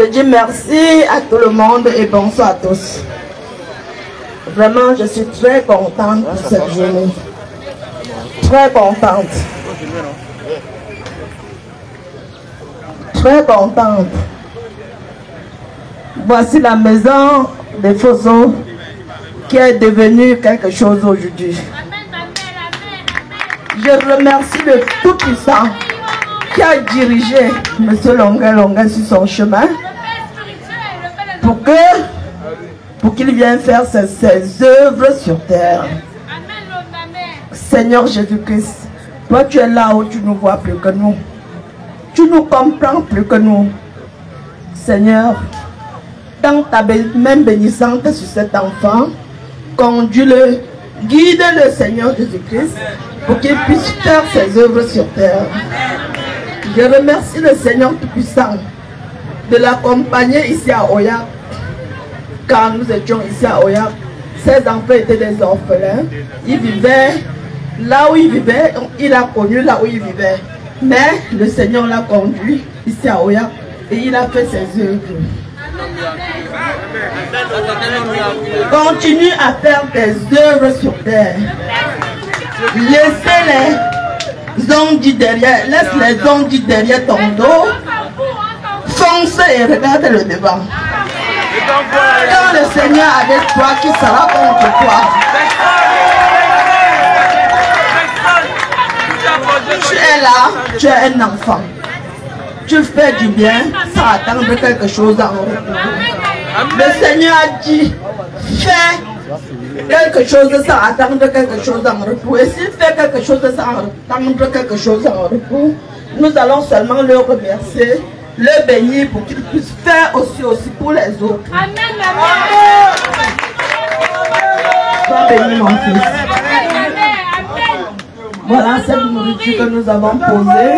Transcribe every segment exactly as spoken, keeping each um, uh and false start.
Je dis merci à tout le monde et bonsoir à tous. Vraiment, je suis très contente de cette journée. Très contente. Très contente. Voici la maison des Fosso qui est devenue quelque chose aujourd'hui. Je remercie le Tout-Puissant qui a dirigé M. Longuet Longuet sur son chemin pour que pour qu'il vienne faire ses, ses œuvres sur terre. Seigneur Jésus-Christ, toi tu es là où tu nous vois plus que nous. Tu nous comprends plus que nous. Seigneur, dans ta main bénissante sur cet enfant, conduis-le, guide-le Seigneur Jésus-Christ pour qu'il puisse faire ses œuvres sur terre. Je remercie le Seigneur Tout-Puissant de l'accompagner ici à Oya. Quand nous étions ici à Oya, ses enfants étaient des orphelins. Ils vivaient là où ils vivaient, il a connu là où ils vivaient. Mais le Seigneur l'a conduit ici à Oya et il a fait ses œuvres. Continue à faire tes œuvres sur terre. Laissez les zombies derrière, laisse les zombies derrière ton dos. Fonce et regarde le devant. Quand le Seigneur est avec toi, qui sera contre toi? Tu es là, tu es un enfant. Tu fais du bien sans attendre quelque chose en retour. Le Seigneur a dit, fais quelque chose sans attendre quelque chose en retour. Et s'il fait quelque chose sans attendre quelque chose en retour, nous allons seulement le remercier, le bénir pour qu'il puisse faire aussi aussi pour les autres. Amen. Sois béni mon fils. Voilà cette nourriture que nous avons posée.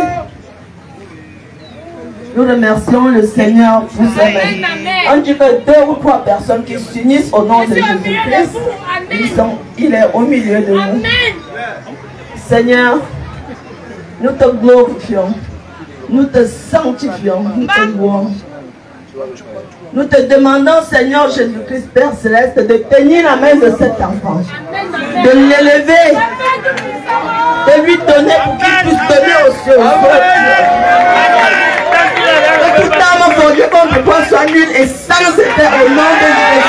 Nous remercions le Seigneur pour sa main. On dit que deux ou trois personnes qui s'unissent au nom de Jésus-Christ, il est au milieu de nous. Seigneur, nous te glorifions, nous te sanctifions, nous te louons. Nous te demandons, Seigneur Jésus-Christ, Père Céleste, de tenir la main de cet enfant, de l'élever, de lui donner pour qu'il puisse donner aux cieux. Que toute âme fondue contre toi soit nulle et sans effet au nom de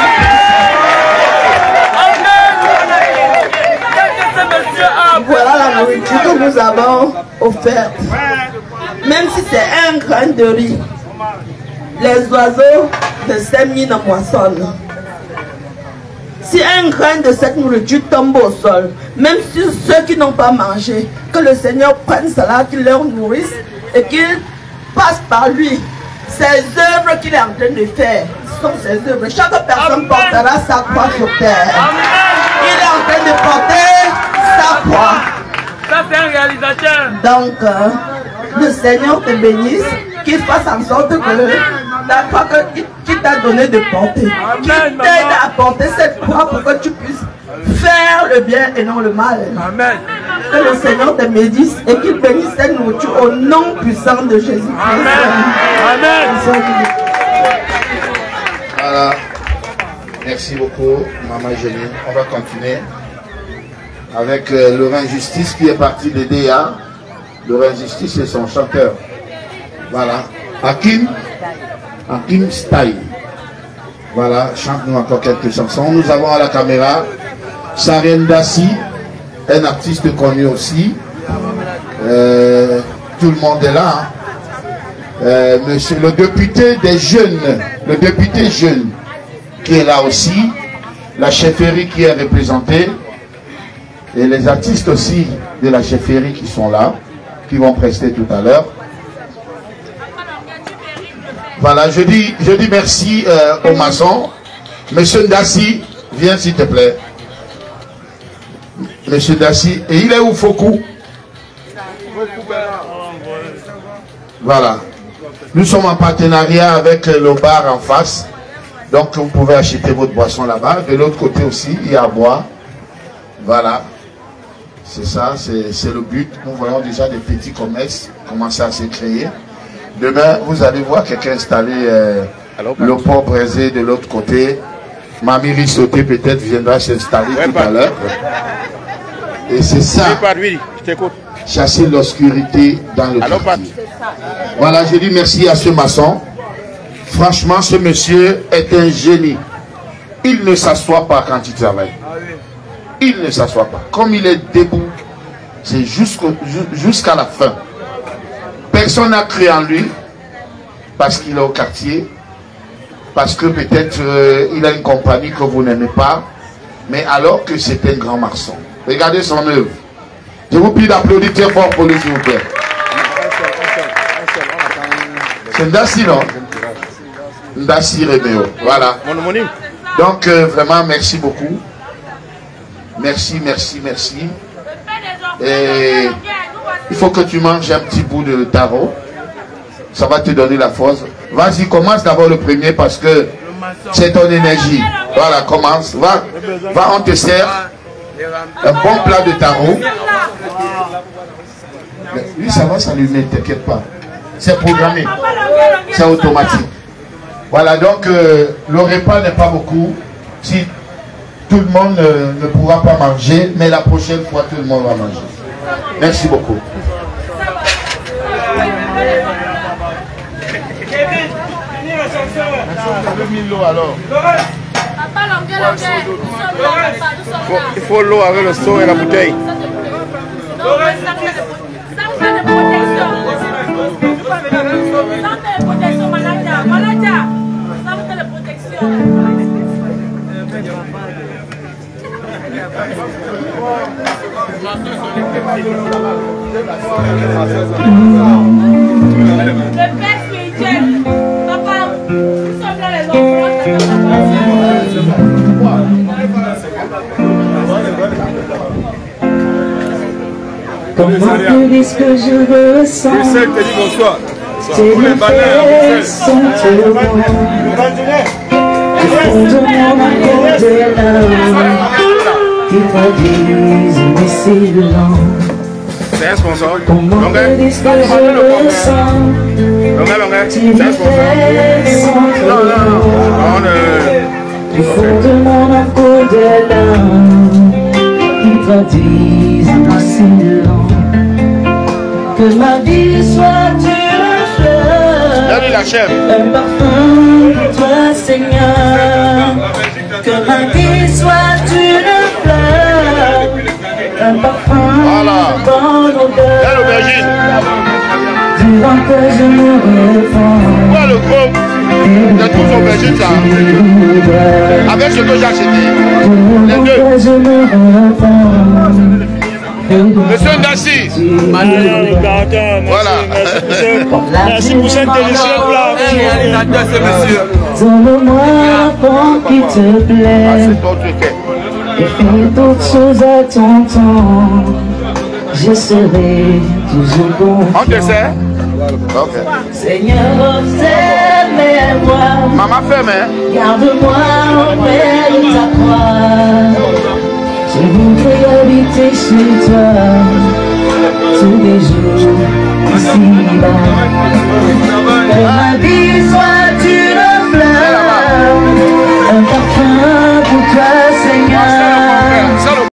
Jésus. Voilà la nourriture que nous avons offerte. Même si c'est un grain de riz, les oiseaux de ces mines moissonnent. Si un grain de cette nourriture tombe au sol, même si ceux qui n'ont pas mangé, que le Seigneur prenne cela, qu'il leur nourrisse et qu'il passe par lui. Ces œuvres qu'il est en train de faire sont ses œuvres. Chaque personne portera sa croix sur terre. Il est en train de porter sa croix. Ça, c'est un réalisateur. Donc, euh, le Seigneur te bénisse, qu'il fasse en sorte que la croix qu'il t'a donné de porter, qu'il t'aide à porter cette croix pour que tu puisses faire le bien et non le mal. Amen. Que le Seigneur te bénisse et qu'il bénisse cette nourriture au nom puissant de Jésus-Christ. Amen. Amen. Voilà. Merci beaucoup, Maman Génie. On va continuer avec euh, Laurent Justice qui est parti de D A. Laurent Justice est son chanteur. Voilà. Hakim, Hakim Style. Voilà, chante-nous encore quelques chansons. Nous avons à la caméra Sarien Dassi, un artiste connu aussi. Euh, tout le monde est là. Hein. Euh, monsieur le député des jeunes, le député jeune qui est là aussi. La chefferie qui est représentée. Et les artistes aussi de la chefferie qui sont là, qui vont prester tout à l'heure. Voilà, je dis, je dis merci euh, aux maçons. Monsieur Dassi, viens s'il te plaît. Monsieur Dassi, et il est où Fokou? Voilà. Nous sommes en partenariat avec le bar en face. Donc vous pouvez acheter votre boisson là-bas. De l'autre côté aussi, il y a à boire. Voilà. C'est ça, c'est le but. Nous voyons déjà des petits commerces commencer à se créer. Demain, vous allez voir quelqu'un installer euh, le port braisé de l'autre côté. Mamie Rissoté peut-être viendra s'installer tout à l'heure. Et c'est ça, chasser l'obscurité dans le quartier. Voilà, je dis merci à ce maçon. Franchement, ce monsieur est un génie. Il ne s'assoit pas quand il travaille. Il ne s'assoit pas. Comme il est debout, c'est jusqu'à la fin. Personne n'a cru en lui parce qu'il est au quartier, parce que peut-être euh, il a une compagnie que vous n'aimez pas, mais alors que c'est un grand maçon. Regardez son œuvre. Je vous prie d'applaudir très fort pour lui, s'il vous plaît. C'est Ndassi, non? Ndassi Réméo. Voilà. Donc, euh, vraiment, merci beaucoup. Merci, merci, merci. Et il faut que tu manges un petit bout de taro. Ça va te donner la force. Vas-y, commence d'abord le premier parce que c'est ton énergie. Voilà, commence. Va, va, on te sert un bon plat de taro. Lui, ça va s'allumer, t'inquiète pas. C'est programmé. C'est automatique. Voilà, donc euh, le repas n'est pas beaucoup. Si tout le monde euh, ne pourra pas manger, mais la prochaine fois, tout le monde va manger. Merci beaucoup. Il faut l'eau avec le seau et la bouteille. Le père spirituel, papa, nous sommes là les enfants. Comment te dire ce que je ressens? Bruxelles te dit bonsoir. Tes bienfaits sont tellement au fond de mon âme des larmes qui traduisent mes silences. C'est un sponsor. Comment te dire ce que je ressens? Tes bienfaits sont tellement au fond de mon âme des larmes qui traduisent mes silences. Que ma vie soit une fleur, un parfum pour toi, Seigneur. Que ma vie soit une fleur, un parfum de bonne odeur. Durant que je me réponds, Voilà le gros. Je trouve son aubergine ça. Avec ce que j'ai acheté. Les deux. je me réponds. Monsieur Ndassi. Voilà. Merci pour cette délicieuse plat. Réalisateur, ce monsieur. Donne-moi un pont qui te plaît. C'est ton truc. Et fais d'autres choses à ton temps. Je serai toujours confiant. On te sert? Ok. Seigneur, observe-moi. Maman ferme, hein? Garde-moi auprès de ta croix. Je voudrais habiter chez toi tous les jours ici-bas. Que ma vie soit